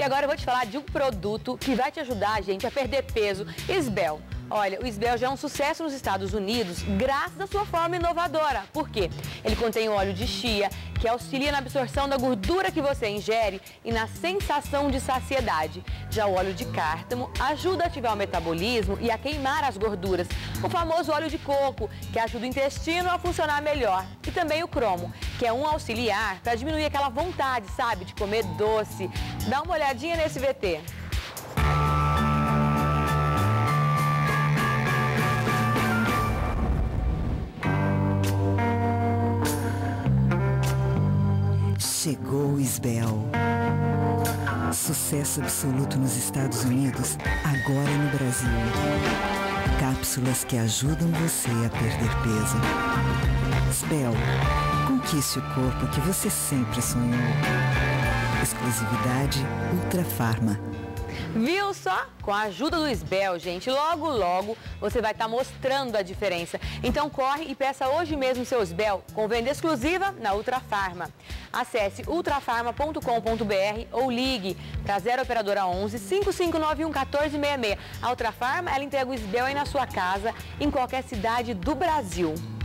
E agora eu vou te falar de um produto que vai te ajudar, gente, a perder peso. Isbel. Olha, o Isbel já é um sucesso nos Estados Unidos graças à sua forma inovadora. Por quê? Ele contém óleo de chia, que auxilia na absorção da gordura que você ingere e na sensação de saciedade. Já o óleo de cártamo ajuda a ativar o metabolismo e a queimar as gorduras. O famoso óleo de coco, que ajuda o intestino a funcionar melhor. E também o cromo, que é um auxiliar para diminuir aquela vontade, sabe, de comer doce. Dá uma olhadinha nesse VT. Chegou o Isbel. Sucesso absoluto nos Estados Unidos, agora no Brasil. Cápsulas que ajudam você a perder peso. Isbel, conquiste o corpo que você sempre sonhou. Exclusividade Ultra Farma. Viu só? Com a ajuda do Isbel, gente, logo, logo você vai estar mostrando a diferença. Então corre e peça hoje mesmo seu Isbel com venda exclusiva na Ultra Farma. Acesse ultrafarma.com.br ou ligue para 0 operadora 11 5591 1466. A Ultra Farma, ela entrega o Isbel aí na sua casa, em qualquer cidade do Brasil.